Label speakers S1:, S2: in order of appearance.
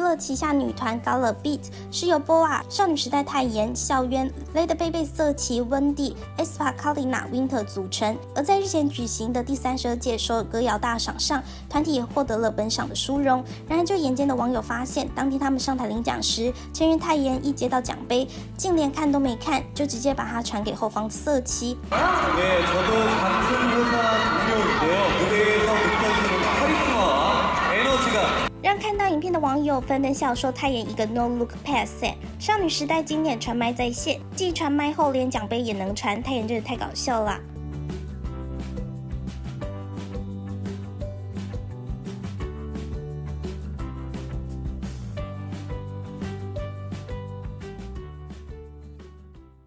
S1: 了旗下女团 Gala Beat， 是由 BoA、少女时代泰妍、孝渊、Lady Baby 瑟琪、温蒂、aespa、Kalina、Winter 组成。而在日前举行的第32届首尔歌谣大赏上，团体也获得了本赏的殊荣。然而，就眼尖的网友发现，当天他们上台领奖时，成员泰妍一接到奖杯，竟连看都没看，就直接把它传给后方的瑟琪。
S2: 네, 저도 같은 회사 동료인데요. 무대에서 느껴지는 카리스마와 에너지가
S1: 让看到影片的网友纷纷笑说泰妍一个 no look pass， 少女时代经典传麦在线，继传麦后连奖杯也能传，泰妍真的太搞笑了。